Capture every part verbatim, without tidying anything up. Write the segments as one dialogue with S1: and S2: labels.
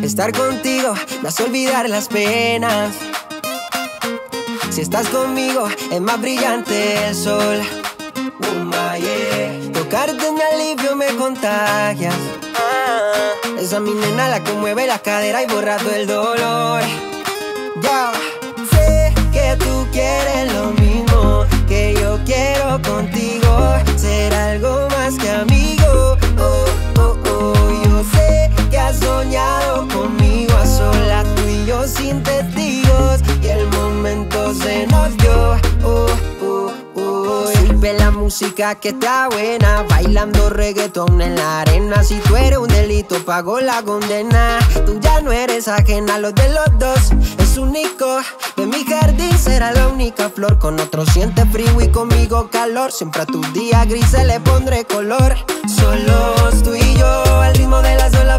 S1: Estar contigo me hace olvidar las penas. Si estás conmigo es más brillante el sol. Oh my yeah. Tocarte mi alivio me contagias. ah, Esa mi nena la que mueve la cadera y borra todo el dolor. Ya sé que tú quieres lo mismo que yo quiero contigo. Ser algo más que amigo. Oh, oh, oh. Yo sé que has soñado conmigo a solas, tú y yo sin testigos, y el momento se nos dio. Oh, oh, oh. Sirve la música que está buena, bailando reggaetón en la arena. Si tú eres un delito, pago la condena. Tú ya no eres ajena a los de los dos. Es único, de mi jardín será la única flor. Con otro siente frío y conmigo calor. Siempre a tus días grises le pondré color. Solos tú y yo, al ritmo de las olas,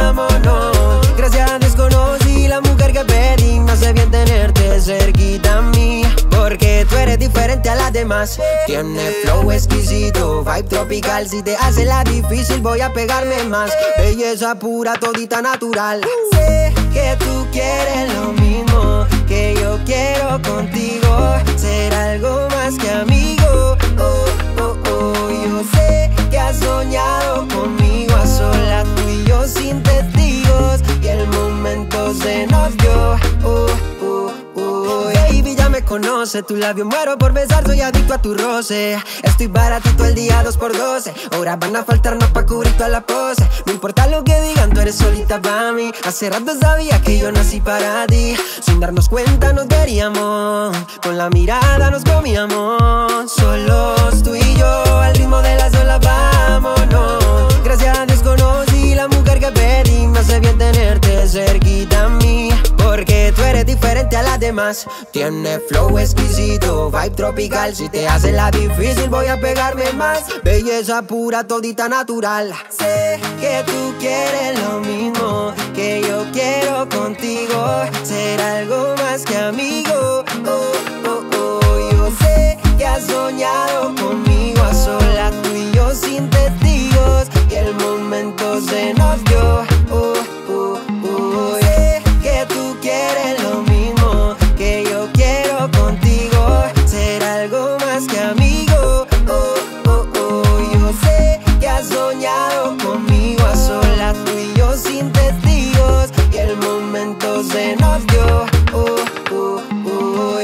S1: vámonos. Gracias a Dios conocí la mujer que pedí. Me hace bien tenerte cerquita a mí, porque tú eres diferente a las demás. Tienes flow exquisito, vibe tropical. Si te hace la difícil voy a pegarme más. Belleza pura, todita natural. Sé que tú quieres lo mismo que yo quiero contigo. Ser algo más que amigo. Oh, oh, oh. Yo sé que has soñado conmigo a solas, tú y yo sin testigos, y el momento se nos dio. Oh, oh, oh. Baby, ya me conoce, tu labio muero por besar, soy adicto a tu roce. Estoy baratito el día dos por doce. Horas van a faltarnos pa' cubrir toda la pose. No importa lo que digan, tú eres solita pa' mí. Hace rato sabía que yo nací para ti. Sin darnos cuenta nos veríamos, con la mirada nos comíamos. Solos tú y yo, al ritmo de las olas, vámonos. Gracias a Dios conocí la mujer que pedí. Me hace bien tenerte cerquita a mí, porque tú eres diferente a las demás. Tienes flow exquisito, vibe tropical. Si te hace la difícil voy a pegarme más. Belleza pura, todita natural. Sé que tú quieres lo mismo que yo quiero contigo. Ser algo más que amigo. Oh, oh, oh. Yo sé que has soñado conmigo a solas, tú y yo sin testigos, y el momento se nos dio. Oh, oh, oh. Sé que tú quieres lo mismo que yo quiero contigo. Ser algo más que amigo. Oh, oh, oh. Yo sé que has soñado conmigo a solas, tú y yo sin testigos, y el momento se nos dio. Oh, oh, oh.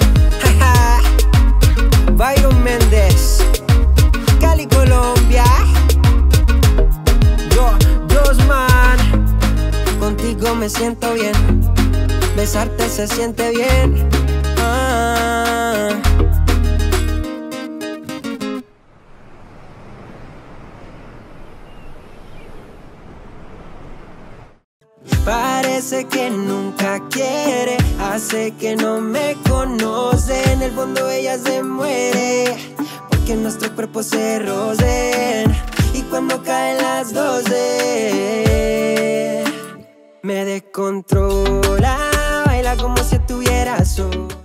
S1: Byron Méndez, Cali, Colombia. Yo, Josman, contigo me siento bien. Besarte se siente bien. ah. Parece que nunca quiere, hace que no me conoce. En el fondo ella se muere, porque nuestros cuerpos se rocen. Y cuando caen las doce me descontrola, baila como si estuviera sola.